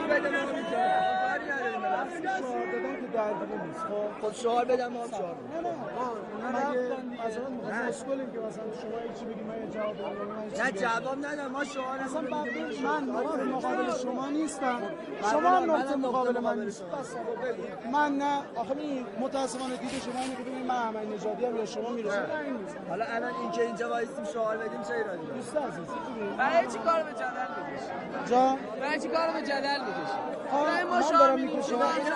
بده ما میتونیم کاری نداریم شعار دادن که درگیری نیست. خب شعار بدم ما شعار مثلا اسکولیم که مثلا شما چی بگید من جواب بدم نه جواب ندم ما شعار اصلا من مقابل شما نیستم شما هم نقطه مقابل من نیست من نه آخه این متاسفانه دیده شما اینه که ببینید من احمدی نژادی ام یا شما میرسید این نیست حالا الان این که اینجا وایسیم شعار بدیم چه ایرادی داره دوست عزیز برای چی کارو به جدل میکشی جا برای چی کارو به جدل میکشی برای ما شعار میکشیم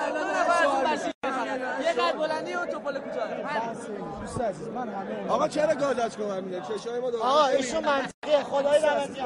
یه قد بلندی و توپل کوتاه دوست عزیز من همه آقا چرا گازش کمر میده چشای ما آقا ایشون منطقیه خدای رحمتی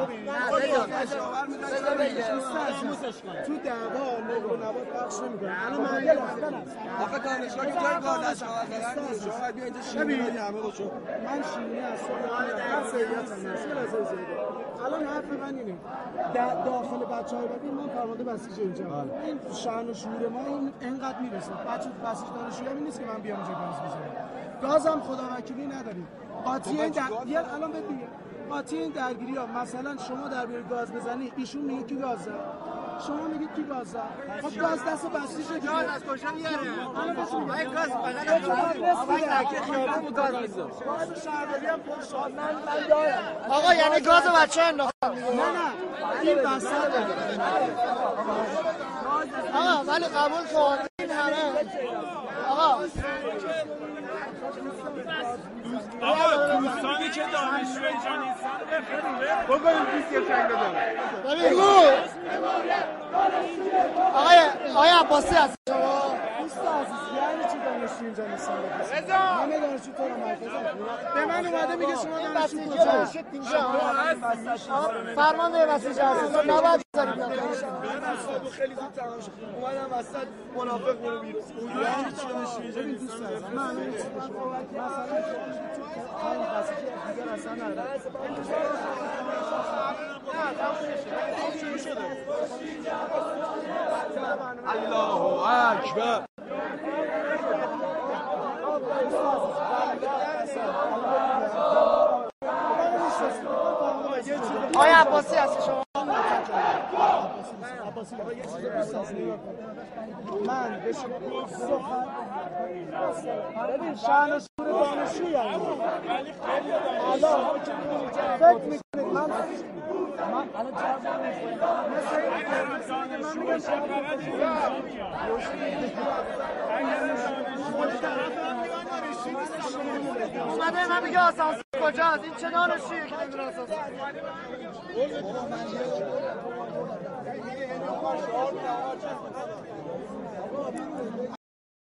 تو دعوا نقل و نبات پخش نمی‌کنه الان من یه لحظه آقا دانشگاه که جای گازش کمر دارن شما بیا اینجا شیمی همه رو شو من شیمی هستم من سیدیتم الان حرف من اینه داخل بچه‌های ببین من فرمانده بسیج اینجا این شأن و شعور ما این انقدر میرسه بچه بسیج دانشجویی نیست که من بیام اینجا گاز بزنم گازم خدا وکیلی نداریم قاطی این الان ببین قاطی این درگیری ها مثلا شما در بیاری گاز بزنی ایشون میگه کی گاز زد شما میگید کی گاز زد خب گاز دست بسیج دیگه گاز از کجا میاره آقا گاز آقا یعنی گاز بچه انداختن نه این وسط آقا ولی قبول کن این همه آقا دوستانی که دانشجو اینجا نیستن بگویم دوست یه چنگ بزنم بگو آقای عباسی هست شما دوست عزیز یعنی چی دانشجو اینجا نیستن همه دانشجو تو رو مرکزن به من اومده میگه شما دانشجو کجا فرمانده بسیج هست نباید بذارید خیلی زود تمام شد اومدم وسط منافق برو بیرون یعنی چی دانشجو اینجا نیستن من مثلا همین بسیج دیگه اصلا نداره الله اکبر آقای عباسی هست شما من به شما ببین شأن و شعور دانشجو یعنی الان فکر میکنید من الان اومده من میگه آسانسور کجاست این چه دانشجوییه که نمیدونه آسانسور